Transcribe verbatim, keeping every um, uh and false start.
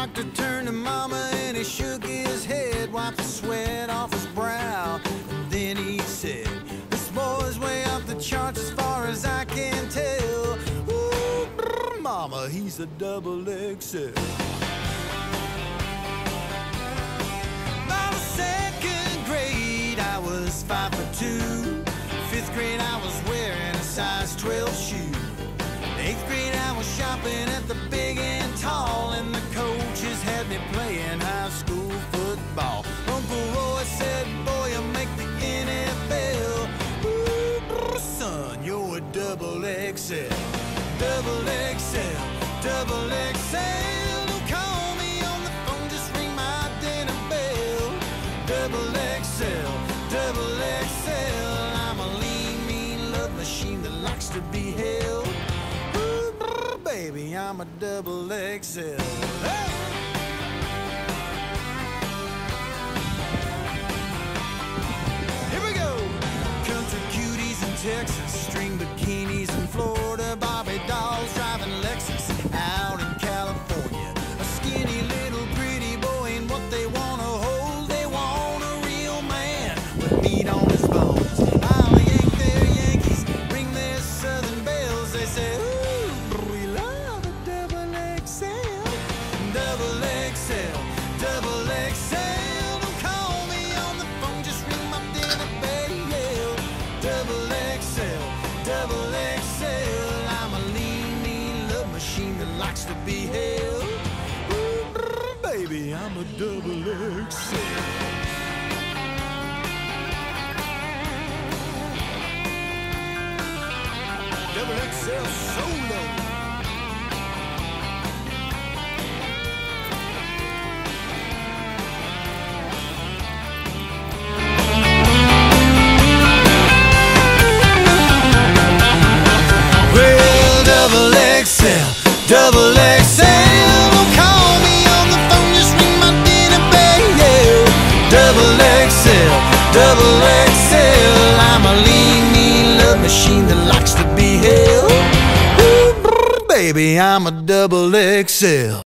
doctor turned to mama and he shook his head, wiped the sweat off his brow, and then he said, "This boy's way off the charts as far as I can tell. Ooh, brr, mama, he's a double X L." By the second grade, I was five foot two. Fifth grade, I was wearing a size twelve shoe. Eighth grade, I was shopping at the Big and Tall, and the coaches had me playing high school football. Uncle Roy said, "Boy, you make the N F L. Ooh, brr, son, you're a double X L. Double X L, double X L. Don't call me on the phone, just ring my dinner bell. Double X L, double X L. I'm a lean, mean love machine that likes to be held. Ooh, brr, baby, I'm a double X L. Hey! Here we go. Country cuties in Texas, string bikinis in Florida, Barbie dolls driving Lexus out in California. A skinny little pretty boy ain't what they wanna hold. They want a real man with meat on his bones. I'll yank their Yankees, ring their Southern bells. They say, "Ooh, we love a double X L. Double X L, double X L. Don't call me on the phone, just ring my dinner bell. Double X L, double X L. I'm a lean, mean love machine that likes to be held. Ooh, brr, baby, I'm a double X L." Double X L solo. Well, double X L, double X L. Don't call me on the phone, just ring my dinner bell. Double X L, double X L. I'm a lean, mean love machine that likes to be held. Ooh, brr, baby, I'm a double X L.